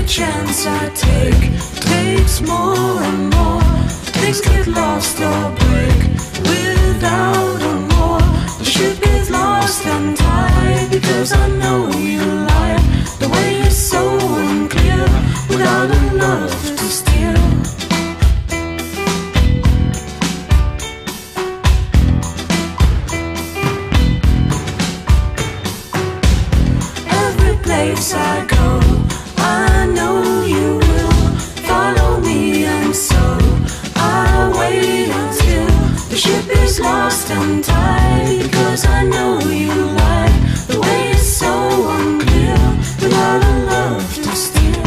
chance I take takes more and more. Things get lost or break without a more. The ship is lost and tied because I know you lie. The way is so unclear without a love to steer. Every place I go, I know you will follow me, and so I wait until the ship is lost and tied because I know you lie. The way is so unclear without a love to steer.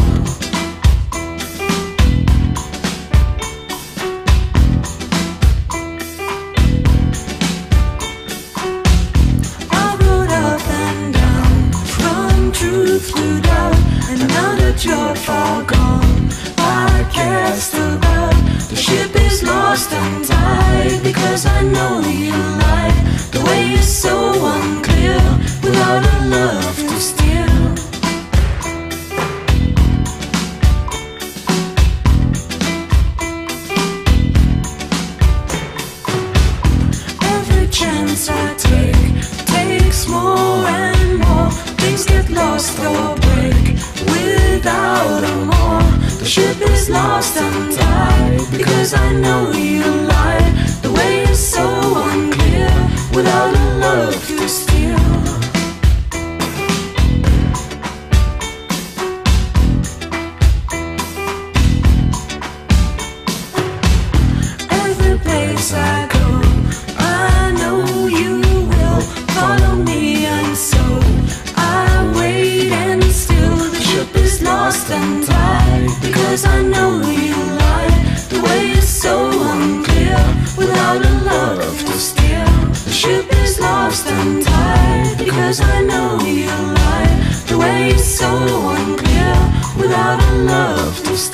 I rode up and down from truth to doubt, and now that you're far gone, I cast about. The ship is lost and tied because I know you lie. The way is so unclear without a love to steer. Every chance I take takes more and more. Things get lost or break without a more. The ship is lost and tied because I know you lie. The way is so unclear without a love to steer. Every place I go, I know you will follow me, and so I wait, and still the ship is lost and tied because I know you lie. The way is so unclear without a love to steer. The ship is lost and tied because I know you lie. The way is so unclear without a love to steer.